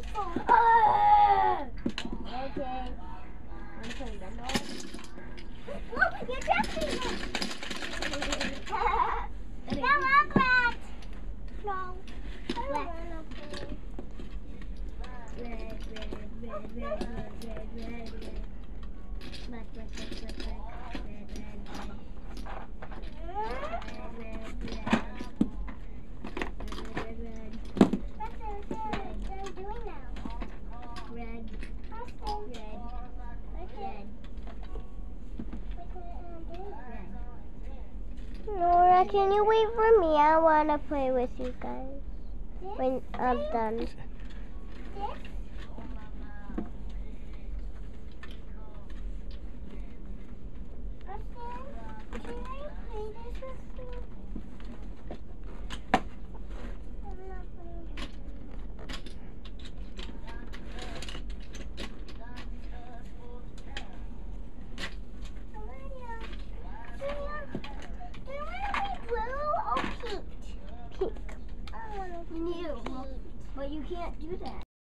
Okay. I'm playing Gumball. Look, you're jumping it. That No, is- I'm glad. No. Black. Red. Red, red, red, red, red, red, red, red. Black, black, black, black, black. Red, red, red. Red, red, red. Red, red, red. That's what I'm doing now. Red, Austin. red, red, red. Nora, can you wait for me? I want to play with you guys when I'm done. This? Austin, can I play this with you? I'm not playing this. Do you want to be blue or pink? Pink. I want to be You, pink. but you can't do that.